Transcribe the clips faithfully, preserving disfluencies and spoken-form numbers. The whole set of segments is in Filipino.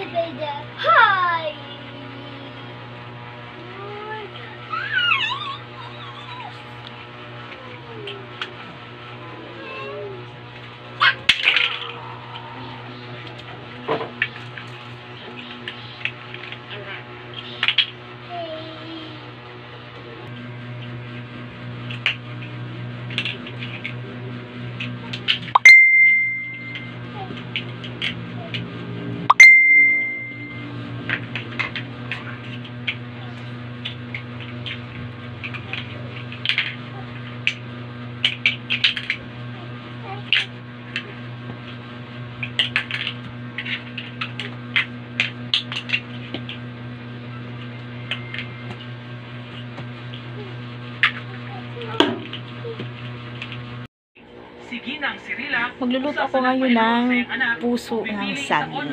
Hi! Magluluto ako ngayon ng puso ng saging.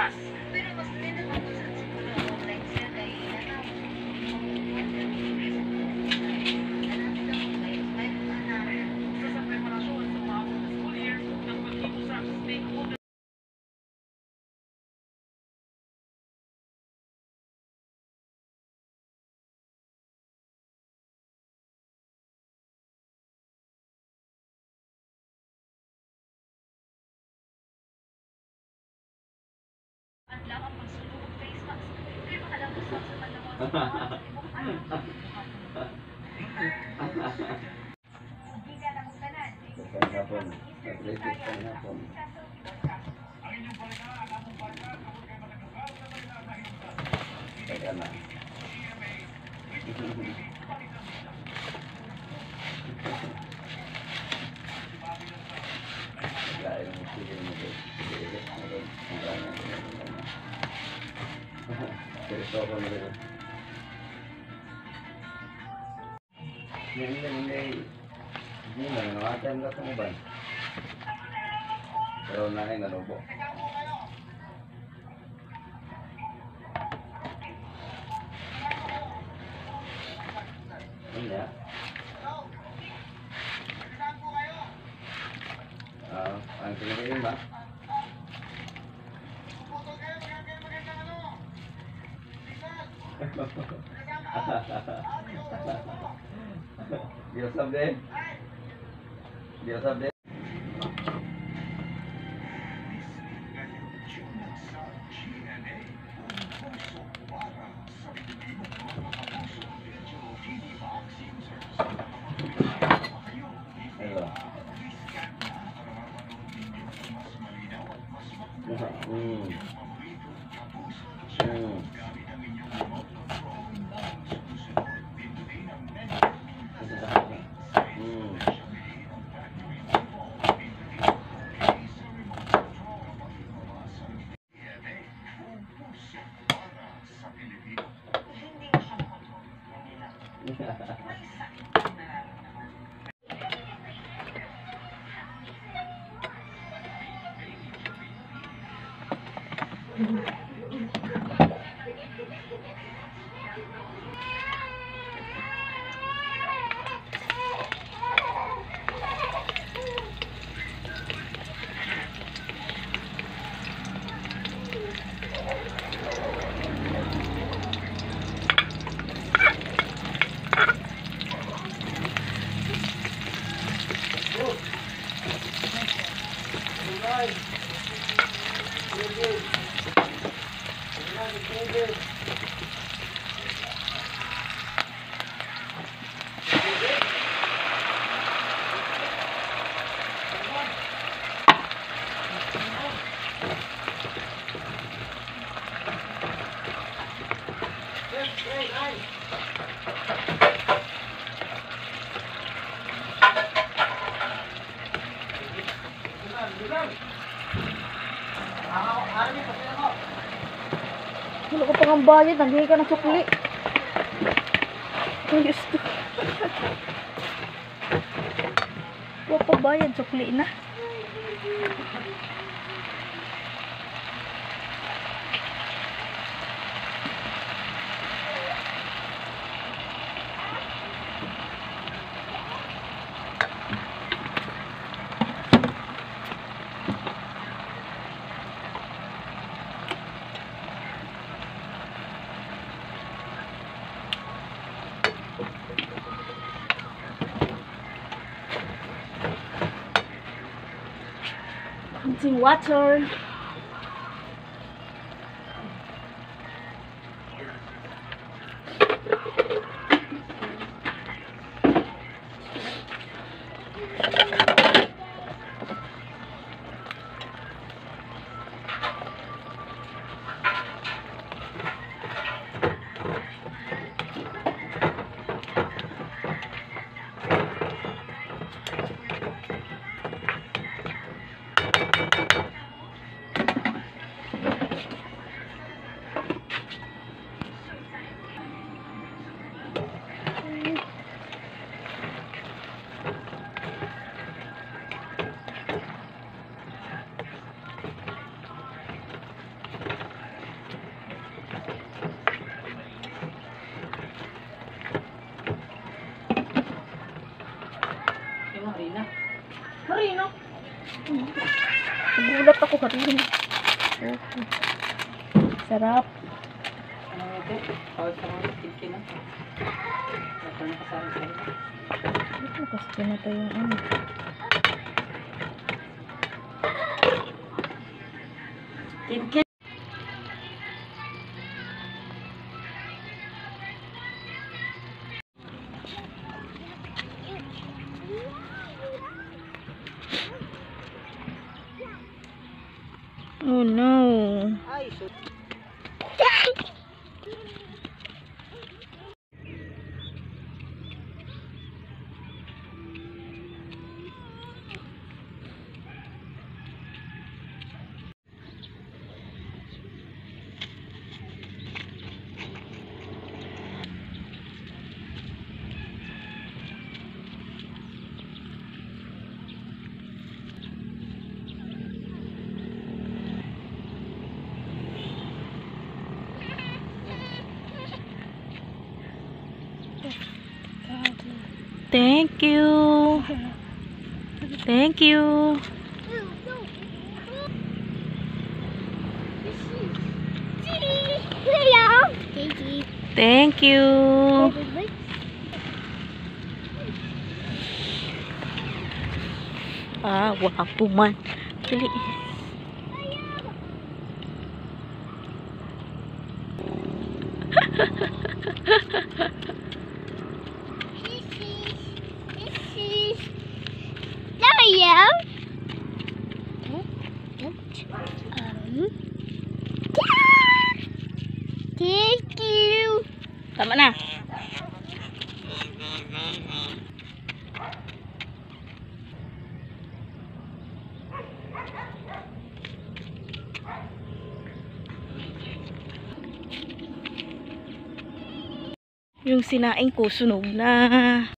Hindi, hindi. Hindi na, nakatayang ka sa mabay. Pero na ay nalubo. Hindi ah. Ah, ang pinagayin ba? Dios sabe. Dios sabe. Hmm. Hmm. Wala ko pang bayad, naghingi ka ng sukli. Ayos to. Wala pa bayad, sukli na. mixing water. Marina. Marino. Nagulat ako kanina. Okay. Sarap. Ano ito? Tawag sa mga stilki na. Ito na kasama sa ito. Ito kasi pinata yung ano. Stilki. Oh no. Ay, so Thank you. Thank you. Thank you. Ah, wapo man. Dali. Thank you. Tama na. Yung sinaing ko sunog na.